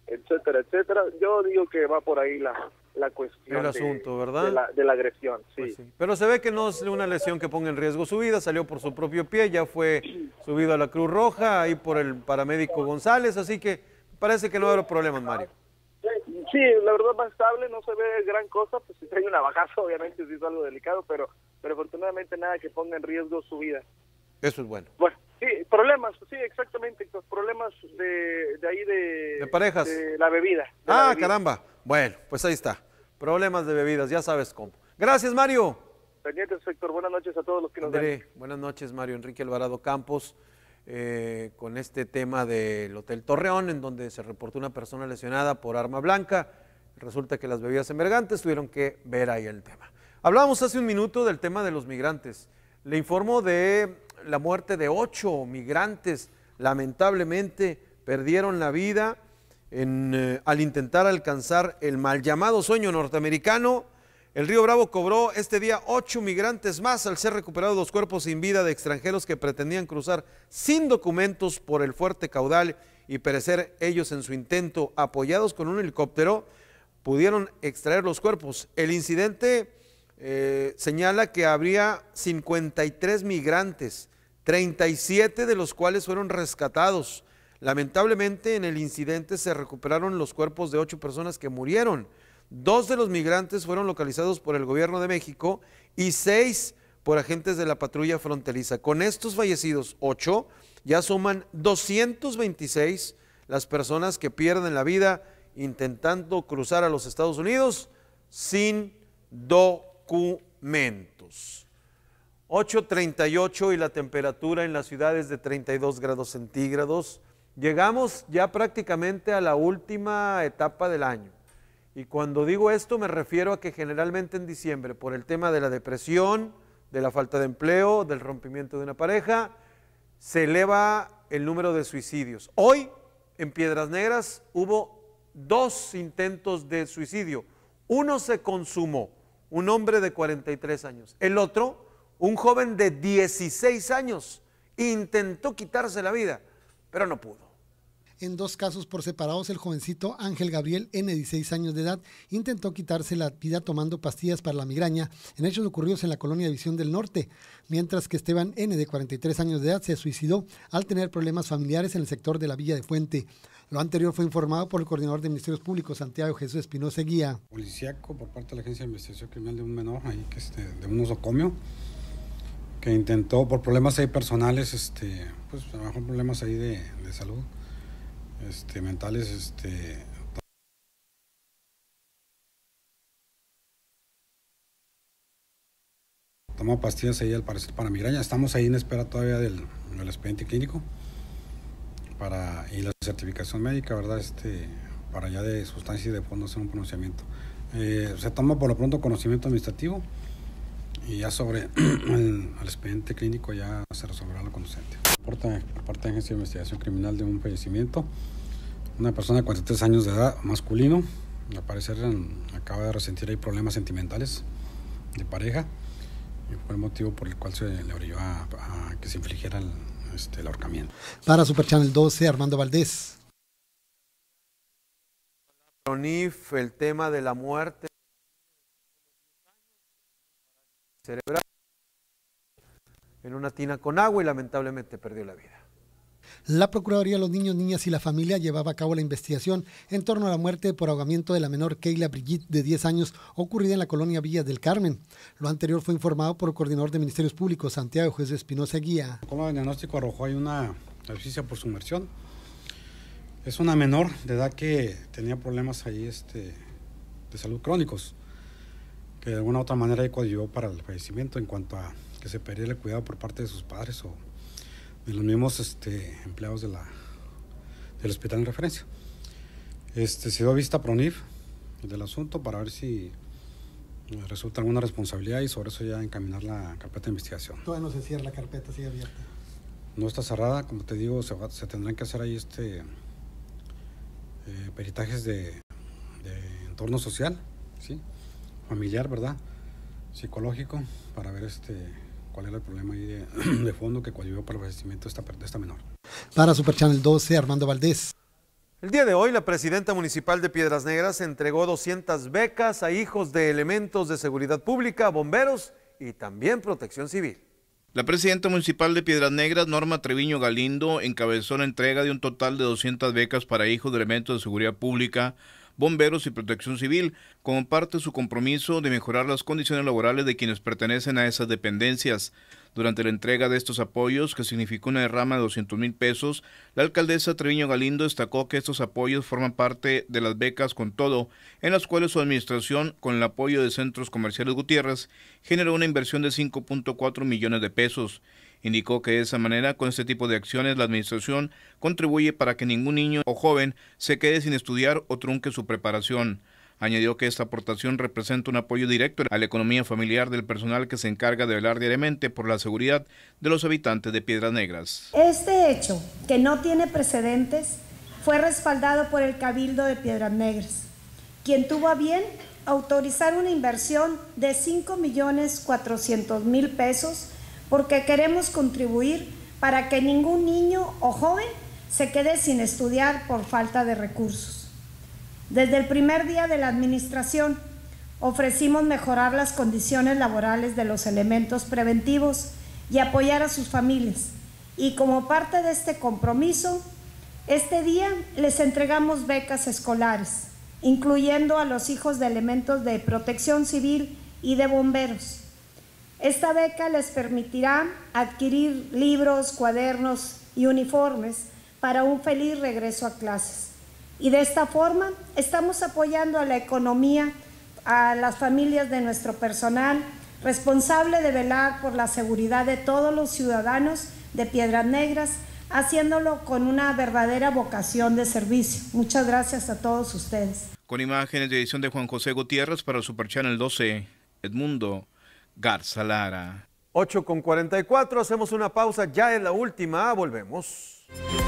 etcétera, etcétera. Yo digo que va por ahí la cuestión el asunto, ¿verdad? de la agresión, sí. Pues sí. Pero se ve que no es una lesión que ponga en riesgo su vida, salió por su propio pie, ya fue subido a la Cruz Roja, ahí por el paramédico González, así que parece que no habrá problemas, Mario. Sí, la verdad más estable, no se ve gran cosa, pues si hay una bajazo, obviamente sí es algo delicado, pero afortunadamente nada que ponga en riesgo su vida. Eso es bueno. Bueno, sí, problemas, sí, exactamente, los problemas de ahí de parejas. De la bebida. Caramba. Bueno, pues ahí está. Problemas de bebidas, ya sabes cómo. Gracias, Mario. Pendientes, Héctor. Buenas noches a todos los que nos ven. Buenas noches, Mario Enrique Alvarado Campos, con este tema del Hotel Torreón, en donde se reportó una persona lesionada por arma blanca. Resulta que las bebidas embriagantes tuvieron que ver ahí el tema. Hablábamos hace un minuto del tema de los migrantes. Le informo de la muerte de 8 migrantes. Lamentablemente perdieron la vida al intentar alcanzar el mal llamado sueño norteamericano. El Río Bravo cobró este día 8 migrantes más al ser recuperados 2 cuerpos sin vida de extranjeros que pretendían cruzar sin documentos por el fuerte caudal y perecer ellos en su intento. Apoyados con un helicóptero, pudieron extraer los cuerpos. El incidente señala que habría 53 migrantes, 37 de los cuales fueron rescatados. Lamentablemente, en el incidente se recuperaron los cuerpos de 8 personas que murieron. 2 de los migrantes fueron localizados por el gobierno de México y 6 por agentes de la patrulla fronteriza. Con estos fallecidos, 8, ya suman 226 las personas que pierden la vida intentando cruzar a los Estados Unidos sin documentos. 8:38 y la temperatura en la ciudad es de 32 grados centígrados. Llegamos ya prácticamente a la última etapa del año. Y cuando digo esto me refiero a que generalmente en diciembre, por el tema de la depresión, de la falta de empleo, del rompimiento de una pareja, se eleva el número de suicidios. Hoy, en Piedras Negras, hubo 2 intentos de suicidio. Uno se consumó, un hombre de 43 años. El otro, un joven de 16 años, intentó quitarse la vida, pero no pudo. En 2 casos por separados, el jovencito Ángel Gabriel N., 16 años de edad, intentó quitarse la vida tomando pastillas para la migraña en hechos ocurridos en la colonia División del Norte, mientras que Esteban N., de 43 años de edad, se suicidó al tener problemas familiares en el sector de la Villa de Fuente. Lo anterior fue informado por el coordinador de Ministerios Públicos, Santiago Jesús Espinosa Guía. Policíaco por parte de la Agencia de Investigación Criminal de un menor, ahí de un nosocomio, que intentó por problemas ahí personales, pues a lo mejor problemas ahí de salud. Mentales, tomó pastillas ahí al parecer para migraña. Estamos ahí en espera todavía del expediente clínico y la certificación médica, ¿verdad? Para ya de sustancia y de fondo hacer un pronunciamiento. Se toma por lo pronto conocimiento administrativo y ya sobre el expediente clínico ya se resolverá lo conducente. Por parte de la Agencia de Investigación Criminal de un fallecimiento, una persona de 43 años de edad, masculino, al parecer acaba de resentir ahí problemas sentimentales de pareja y fue el motivo por el cual se le orilló a que se infligiera el ahorcamiento. Para Super Channel 12, Armando Valdés. PRONIF, el tema de la muerte cerebral en una tina con agua y lamentablemente perdió la vida. La Procuraduría de los Niños, Niñas y la Familia llevaba a cabo la investigación en torno a la muerte por ahogamiento de la menor Keila Brigitte, de 10 años, ocurrida en la colonia Villa del Carmen. Lo anterior fue informado por el coordinador de Ministerios Públicos, Santiago Jesús Espinosa Guía. Como diagnóstico arrojó ahí una asfixia por sumersión. Es una menor de edad que tenía problemas ahí de salud crónicos, que de alguna u otra manera coadyuvó para el fallecimiento en cuanto a que se perdiera el cuidado por parte de sus padres o de los mismos empleados del hospital en referencia. Se dio vista a PRONIF del asunto para ver si resulta alguna responsabilidad y sobre eso ya encaminar la carpeta de investigación. Todavía no se cierra la carpeta, sigue abierta. No está cerrada, como te digo, se tendrán que hacer ahí peritajes de entorno social, ¿sí? Familiar, ¿verdad? Psicológico, para ver cuál era el problema ahí de fondo que coadyuvó para el fallecimiento de esta menor. Para Super Channel 12, Armando Valdés. El día de hoy, la presidenta municipal de Piedras Negras entregó 200 becas a hijos de elementos de seguridad pública, bomberos y también protección civil. La presidenta municipal de Piedras Negras, Norma Treviño Galindo, encabezó la entrega de un total de 200 becas para hijos de elementos de seguridad pública, bomberos y protección civil, como parte de su compromiso de mejorar las condiciones laborales de quienes pertenecen a esas dependencias. Durante la entrega de estos apoyos, que significó una derrama de 200,000 pesos, la alcaldesa Treviño Galindo destacó que estos apoyos forman parte de las becas Con Todo, en las cuales su administración, con el apoyo de Centros Comerciales Gutiérrez, generó una inversión de 5.4 millones de pesos. Indicó que de esa manera, con este tipo de acciones, la administración contribuye para que ningún niño o joven se quede sin estudiar o trunque su preparación. Añadió que esta aportación representa un apoyo directo a la economía familiar del personal que se encarga de velar diariamente por la seguridad de los habitantes de Piedras Negras. Este hecho, que no tiene precedentes, fue respaldado por el Cabildo de Piedras Negras, quien tuvo a bien autorizar una inversión de 5.400.000 pesos porque queremos contribuir para que ningún niño o joven se quede sin estudiar por falta de recursos. Desde el primer día de la administración, ofrecimos mejorar las condiciones laborales de los elementos preventivos y apoyar a sus familias. Y como parte de este compromiso, este día les entregamos becas escolares, incluyendo a los hijos de elementos de protección civil y de bomberos. Esta beca les permitirá adquirir libros, cuadernos y uniformes para un feliz regreso a clases. Y de esta forma estamos apoyando a la economía, a las familias de nuestro personal, responsable de velar por la seguridad de todos los ciudadanos de Piedras Negras, haciéndolo con una verdadera vocación de servicio. Muchas gracias a todos ustedes. Con imágenes de edición de Juan José Gutiérrez para Super Channel 12, Edmundo Garza Lara. 8:44, hacemos una pausa, ya es la última, volvemos.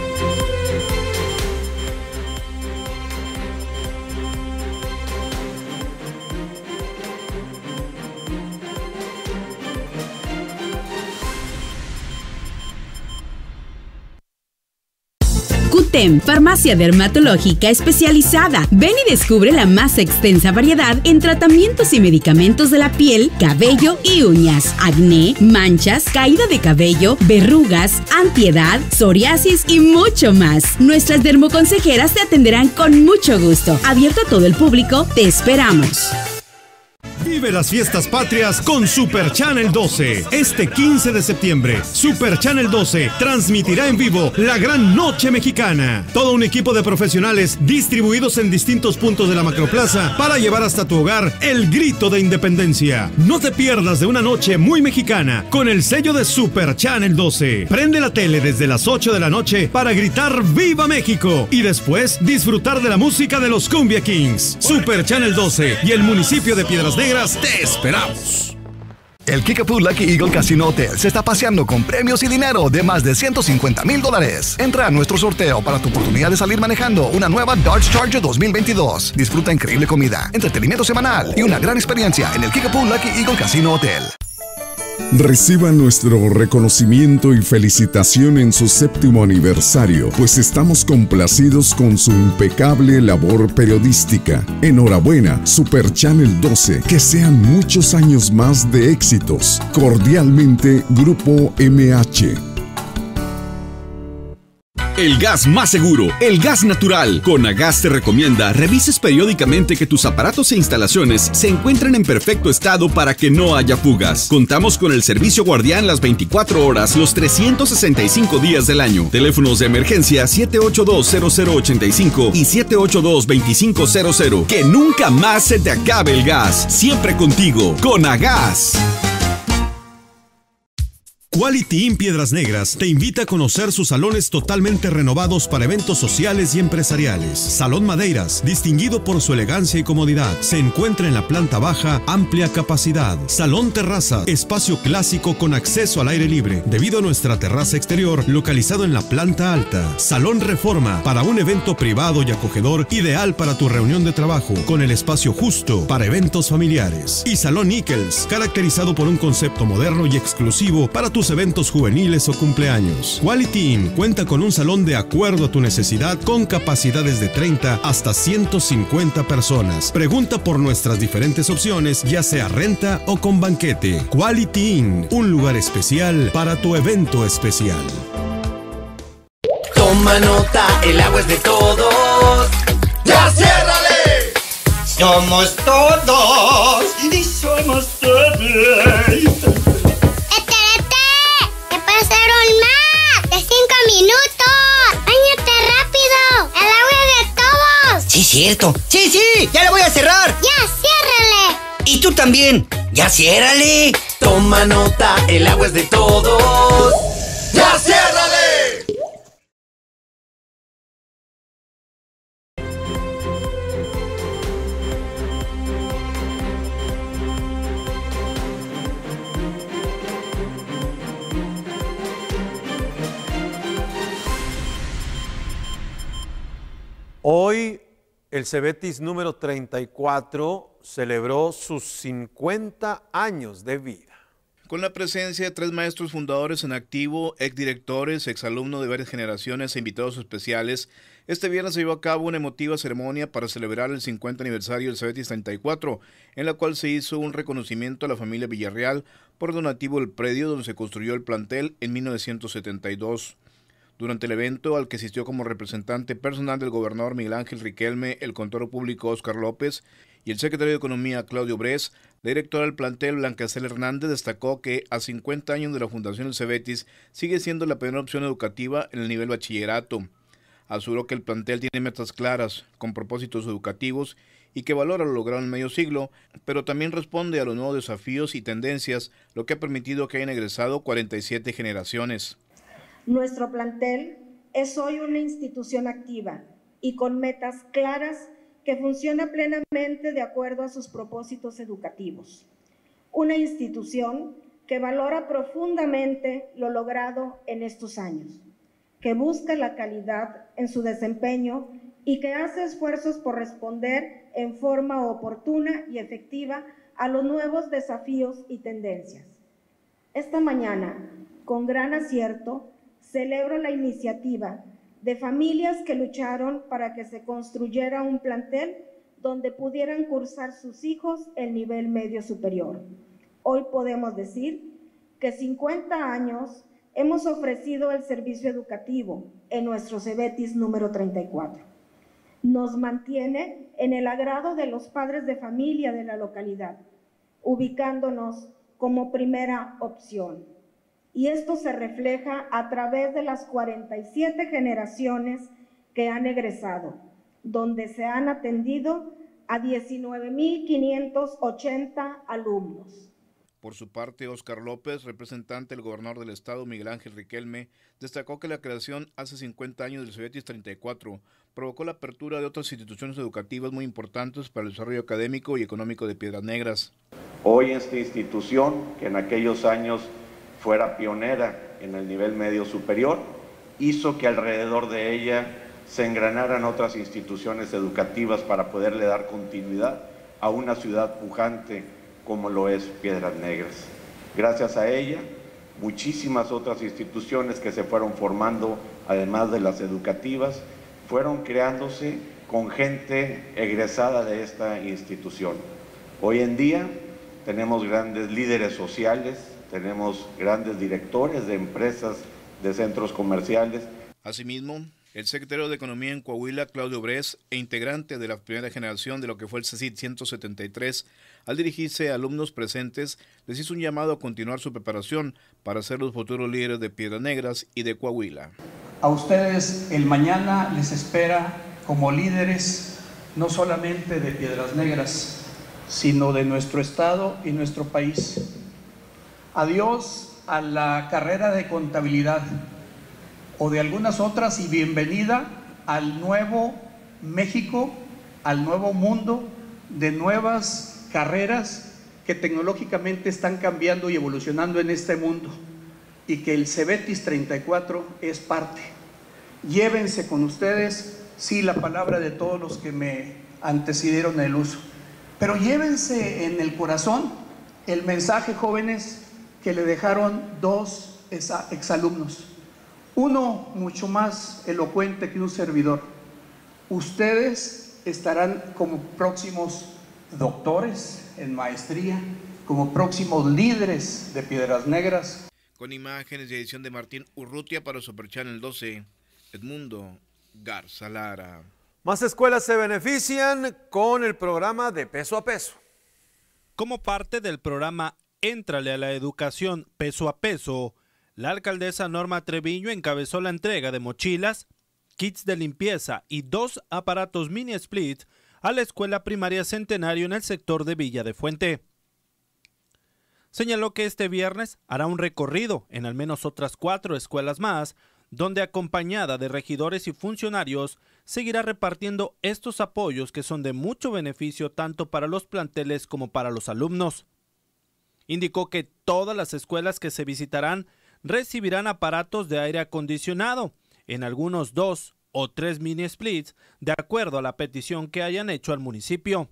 QTEM, farmacia dermatológica especializada. Ven y descubre la más extensa variedad en tratamientos y medicamentos de la piel, cabello y uñas, acné, manchas, caída de cabello, verrugas, antiedad, psoriasis y mucho más. Nuestras dermoconsejeras te atenderán con mucho gusto. Abierto a todo el público, te esperamos. Vive las fiestas patrias con Super Channel 12. Este 15 de septiembre, Super Channel 12 transmitirá en vivo la Gran Noche Mexicana. Todo un equipo de profesionales distribuidos en distintos puntos de la Macroplaza para llevar hasta tu hogar el grito de independencia. No te pierdas de una noche muy mexicana con el sello de Super Channel 12. Prende la tele desde las 8 de la noche para gritar ¡Viva México! Y después disfrutar de la música de los Cumbia Kings. Super Channel 12 y el municipio de Piedras Negras te esperamos. El Kickapoo Lucky Eagle Casino Hotel se está paseando con premios y dinero de más de $150,000. Entra a nuestro sorteo para tu oportunidad de salir manejando una nueva Dodge Charger 2022. Disfruta increíble comida, entretenimiento semanal y una gran experiencia en el Kickapoo Lucky Eagle Casino Hotel. Reciba nuestro reconocimiento y felicitación en su 7º aniversario, pues estamos complacidos con su impecable labor periodística. Enhorabuena, Super Channel 12, que sean muchos años más de éxitos. Cordialmente, Grupo MH. El gas más seguro, el gas natural. Conagas te recomienda revises periódicamente que tus aparatos e instalaciones se encuentren en perfecto estado para que no haya fugas. Contamos con el servicio guardián las 24 horas, los 365 días del año. Teléfonos de emergencia 782-0085 y 782-2500. Que nunca más se te acabe el gas. Siempre contigo. Conagas. Quality Inn Piedras Negras te invita a conocer sus salones totalmente renovados para eventos sociales y empresariales. Salón Madeiras, distinguido por su elegancia y comodidad, se encuentra en la planta baja, amplia capacidad. Salón Terraza, espacio clásico con acceso al aire libre, debido a nuestra terraza exterior localizado en la planta alta. Salón Reforma, para un evento privado y acogedor, ideal para tu reunión de trabajo, con el espacio justo para eventos familiares. Y Salón Nichols, caracterizado por un concepto moderno y exclusivo para tus tus eventos juveniles o cumpleaños. Quality Inn cuenta con un salón de acuerdo a tu necesidad con capacidades de 30 hasta 150 personas. Pregunta por nuestras diferentes opciones, ya sea renta o con banquete. Quality Inn, un lugar especial para tu evento especial. Toma nota, el agua es de todos. ¡Ya ciérrale! Somos todos y somos todos. ¡Que pasaron más de 5 minutos! ¡Báñate rápido! ¡El agua es de todos! Sí, cierto. Sí, ya la voy a cerrar. ¡Ya, ciérrale! Y tú también. ¡Ya ciérrale! Toma nota, el agua es de todos. ¡Ya ciérrale! Hoy el Cebetis número 34 celebró sus 50 años de vida. Con la presencia de 3 maestros fundadores en activo, exdirectores, exalumnos de varias generaciones e invitados especiales, este viernes se llevó a cabo una emotiva ceremonia para celebrar el 50 aniversario del Cebetis 34, en la cual se hizo un reconocimiento a la familia Villarreal por donativo del predio donde se construyó el plantel en 1972. Durante el evento, al que asistió como representante personal del gobernador Miguel Ángel Riquelme, el contador público Óscar López y el secretario de Economía Claudio Bres, la directora del plantel Blanca Cel Hernández destacó que a 50 años de la fundación del Cebetis sigue siendo la primera opción educativa en el nivel bachillerato. Aseguró que el plantel tiene metas claras, con propósitos educativos y que valora lo logrado en medio siglo, pero también responde a los nuevos desafíos y tendencias, lo que ha permitido que hayan egresado 47 generaciones. Nuestro plantel es hoy una institución activa y con metas claras que funciona plenamente de acuerdo a sus propósitos educativos. Una institución que valora profundamente lo logrado en estos años, que busca la calidad en su desempeño y que hace esfuerzos por responder en forma oportuna y efectiva a los nuevos desafíos y tendencias. Esta mañana, con gran acierto, celebro la iniciativa de familias que lucharon para que se construyera un plantel donde pudieran cursar sus hijos el nivel medio superior. Hoy podemos decir que 50 años hemos ofrecido el servicio educativo en nuestro Cebetis número 34. Nos mantiene en el agrado de los padres de familia de la localidad, ubicándonos como primera opción. Y esto se refleja a través de las 47 generaciones que han egresado, donde se han atendido a 19.580 alumnos. Por su parte, Óscar López, representante del gobernador del estado, Miguel Ángel Riquelme, destacó que la creación hace 50 años del Cebetis 34 provocó la apertura de otras instituciones educativas muy importantes para el desarrollo académico y económico de Piedras Negras. Hoy esta institución, que en aquellos años fuera pionera en el nivel medio superior, hizo que alrededor de ella se engranaran otras instituciones educativas para poderle dar continuidad a una ciudad pujante como lo es Piedras Negras. Gracias a ella, muchísimas otras instituciones que se fueron formando, además de las educativas, fueron creándose con gente egresada de esta institución. Hoy en día tenemos grandes líderes sociales, tenemos grandes directores de empresas, de centros comerciales. Asimismo, el secretario de Economía en Coahuila, Claudio Bres, e integrante de la primera generación de lo que fue el CECIT 173, al dirigirse a alumnos presentes, les hizo un llamado a continuar su preparación para ser los futuros líderes de Piedras Negras y de Coahuila. A ustedes el mañana les espera como líderes no solamente de Piedras Negras, sino de nuestro estado y nuestro país. Adiós a la carrera de contabilidad o de algunas otras y bienvenida al nuevo México, al nuevo mundo de nuevas carreras que tecnológicamente están cambiando y evolucionando en este mundo y que el Cebetis 34 es parte. Llévense con ustedes, sí, la palabra de todos los que me antecedieron en el uso, pero llévense en el corazón el mensaje, jóvenes, que le dejaron dos exalumnos. Uno mucho más elocuente que un servidor. Ustedes estarán como próximos doctores en maestría, como próximos líderes de Piedras Negras. Con imágenes de edición de Martín Urrutia para Super Channel 12, Edmundo Garza Lara. Más escuelas se benefician con el programa de Peso a Peso. Como parte del programa Éntrale a la Educación Peso a Peso, la alcaldesa Norma Treviño encabezó la entrega de mochilas, kits de limpieza y 2 aparatos mini split a la escuela primaria Centenario en el sector de Villa de Fuente. Señaló que este viernes hará un recorrido en al menos otras 4 escuelas más, donde acompañada de regidores y funcionarios seguirá repartiendo estos apoyos que son de mucho beneficio tanto para los planteles como para los alumnos. Indicó que todas las escuelas que se visitarán recibirán aparatos de aire acondicionado, en algunos 2 o 3 mini splits, de acuerdo a la petición que hayan hecho al municipio.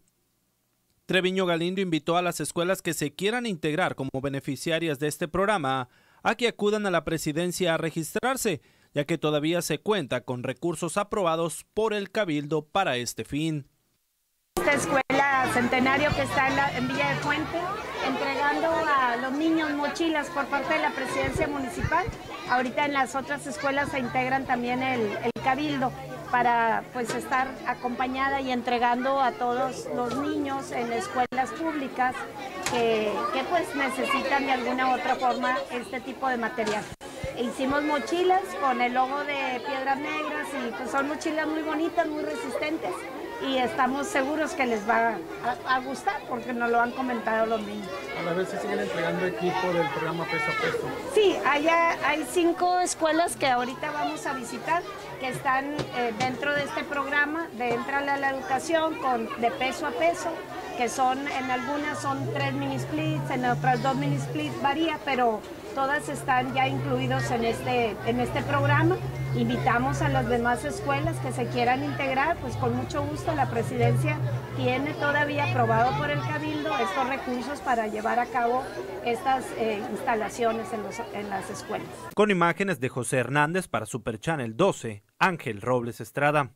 Treviño Galindo invitó a las escuelas que se quieran integrar como beneficiarias de este programa a que acudan a la presidencia a registrarse, ya que todavía se cuenta con recursos aprobados por el Cabildo para este fin. Esta escuela Centenario que está en Villa de Fuente, entregando a los niños mochilas por parte de la presidencia municipal. Ahorita en las otras escuelas se integran también el Cabildo para pues estar acompañada y entregando a todos los niños en escuelas públicas que pues necesitan de alguna u otra forma este tipo de material. Hicimos mochilas con el logo de Piedras Negras y pues son mochilas muy bonitas, muy resistentes y estamos seguros que les va a gustar porque nos lo han comentado los niños. A la vez se siguen entregando equipo del programa Peso a Peso. Sí, hay 5 escuelas que ahorita vamos a visitar que están dentro de este programa de Entrale a la Educación de Peso a Peso, que son, en algunas son 3 mini splits, en otras 2 mini splits, varía, pero todas están ya incluidos en este programa. Invitamos a las demás escuelas que se quieran integrar, pues con mucho gusto la presidencia tiene todavía aprobado por el Cabildo estos recursos para llevar a cabo estas instalaciones en las escuelas. Con imágenes de José Hernández para Super Channel 12, Ángel Robles Estrada.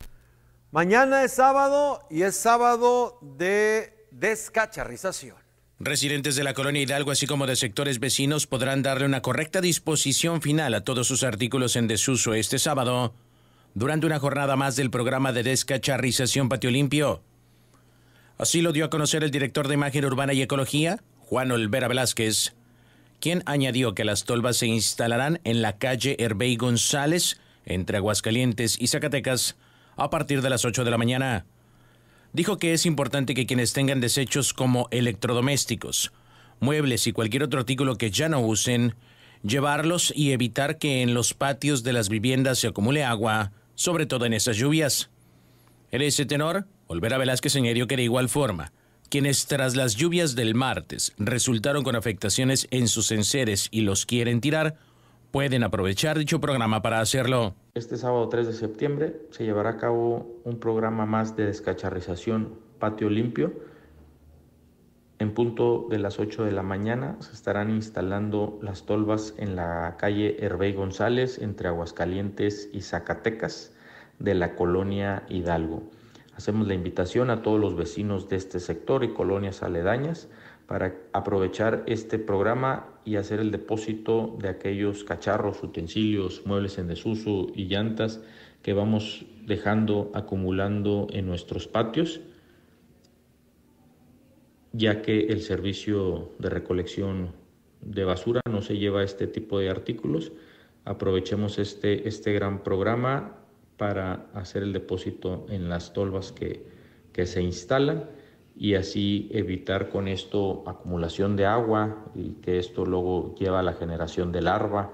Mañana es sábado y es sábado de descacharrización. Residentes de la colonia Hidalgo, así como de sectores vecinos, podrán darle una correcta disposición final a todos sus artículos en desuso este sábado, durante una jornada más del programa de descacharrización Patio Limpio. Así lo dio a conocer el director de Imagen Urbana y Ecología, Juan Olvera Velázquez, quien añadió que las tolvas se instalarán en la calle Hervey González, entre Aguascalientes y Zacatecas, a partir de las 8 de la mañana. Dijo que es importante que quienes tengan desechos como electrodomésticos, muebles y cualquier otro artículo que ya no usen, llevarlos y evitar que en los patios de las viviendas se acumule agua, sobre todo en esas lluvias. En ese tenor, Olvera Velázquez añadió que de igual forma, quienes tras las lluvias del martes resultaron con afectaciones en sus enseres y los quieren tirar, pueden aprovechar dicho programa para hacerlo. Este sábado 3 de septiembre se llevará a cabo un programa más de descacharrización Patio Limpio. En punto de las 8 de la mañana se estarán instalando las tolvas en la calle Hervey González, entre Aguascalientes y Zacatecas, de la colonia Hidalgo. Hacemos la invitación a todos los vecinos de este sector y colonias aledañas para aprovechar este programa y hacer el depósito de aquellos cacharros, utensilios, muebles en desuso y llantas que vamos dejando acumulando en nuestros patios, ya que el servicio de recolección de basura no se lleva este tipo de artículos. Aprovechemos este gran programa para hacer el depósito en las tolvas que se instalan y así evitar con esto acumulación de agua y que esto luego lleva a la generación de larva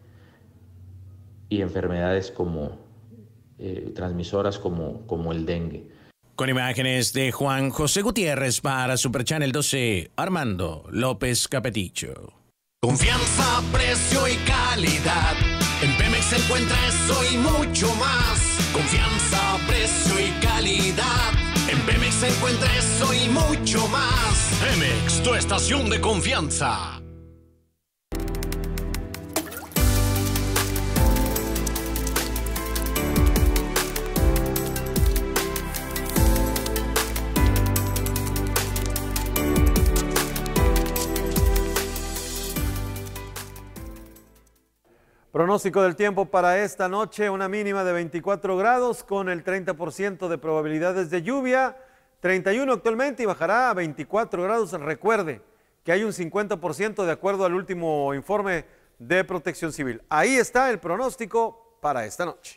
y enfermedades como transmisoras como el dengue. Con imágenes de Juan José Gutiérrez para Super Channel 12, Armando López Capeticho. Confianza, precio y calidad. En Pemex se encuentra eso y mucho más. Confianza, precio y calidad. En Pemex se encuentra eso y mucho más. Pemex, tu estación de confianza. Pronóstico del tiempo para esta noche, una mínima de 24 grados con el 30% de probabilidades de lluvia, 31 actualmente y bajará a 24 grados. Recuerde que hay un 50% de acuerdo al último informe de Protección Civil. Ahí está el pronóstico para esta noche.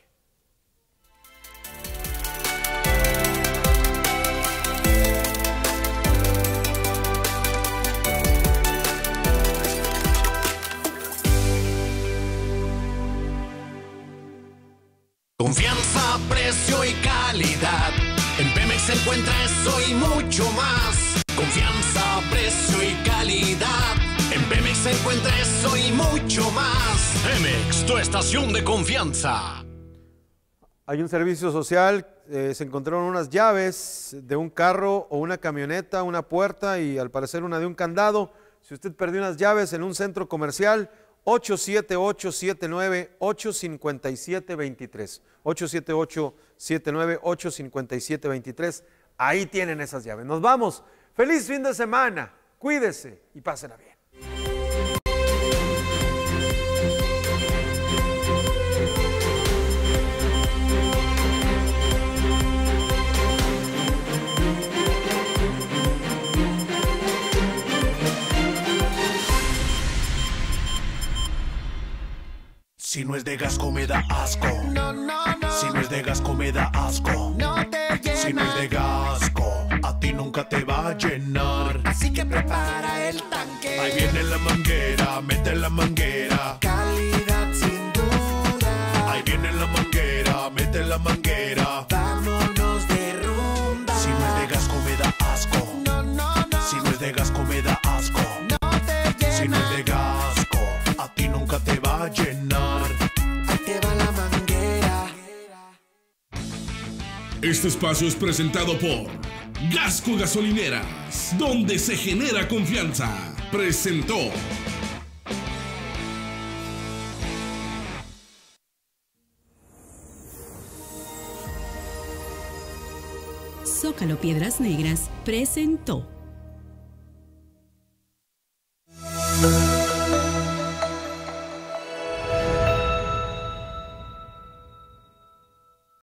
Confianza, precio y calidad. En Pemex encuentra eso y mucho más. Confianza, precio y calidad. En Pemex encuentra eso y mucho más. Pemex, tu estación de confianza. Hay un servicio social, se encontraron unas llaves de un carro o una camioneta, una puerta y al parecer una de un candado. Si usted perdió unas llaves en un centro comercial, 878-79-857-23. 878-79-857-23. Ahí tienen esas llaves. Nos vamos. Feliz fin de semana. Cuídese y pásenla bien. Si no es de Gasco me da asco. No, no, no. Si no es de Gasco me da asco. No te llena. Si no es de Gasco, a ti nunca te va a llenar. Así que prepara el tanque. Ahí viene la manguera, mete la manguera. Calidad sin duda. Ahí viene la manguera, mete la manguera. Vámonos de rumba. Si no es de Gasco me da asco. No, no, no. Si no es de Gasco me da asco. No te llena. Si no es de Gasco, a ti nunca te va a llenar. Este espacio es presentado por Gasco Gasolineras, donde se genera confianza. Presentó. Zócalo Piedras Negras presentó.